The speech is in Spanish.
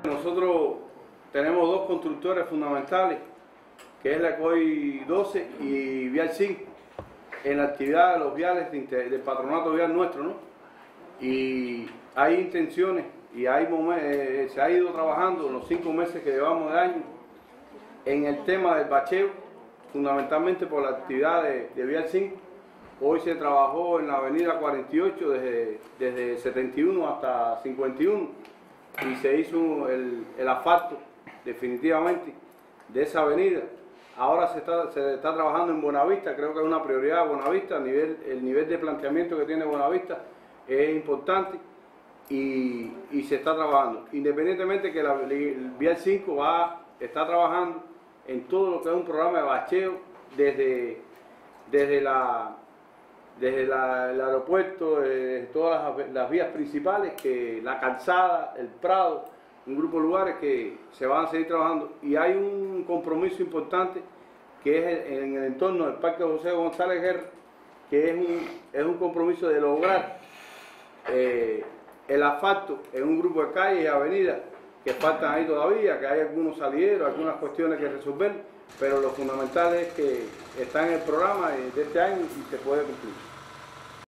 Nosotros tenemos dos constructores fundamentales, que es la COI 12 y Vial 5, en la actividad de los viales del patronato vial nuestro, ¿no? Y hay intenciones y se ha ido trabajando en los 5 meses que llevamos de año en el tema del bacheo, fundamentalmente por la actividad de Vial 5. Hoy se trabajó en la avenida 48 desde 71 hasta 51 y se hizo el asfalto definitivamente de esa avenida. Ahora se está trabajando en Buenavista, creo que es una prioridad de Buenavista, el nivel de planteamiento que tiene Buenavista es importante y se está trabajando. Independientemente que el Vial 5 está trabajando en todo lo que es un programa de bacheo desde el aeropuerto, todas las vías principales, que la calzada, el Prado, un grupo de lugares que se van a seguir trabajando. Y hay un compromiso importante que es en el entorno del Parque José González Guerra, que es un compromiso de lograr el asfalto en un grupo de calles y avenidas que faltan ahí todavía, que hay algunos salideros, algunas cuestiones que resolver, pero lo fundamental es que está en el programa de este año y se puede cumplir.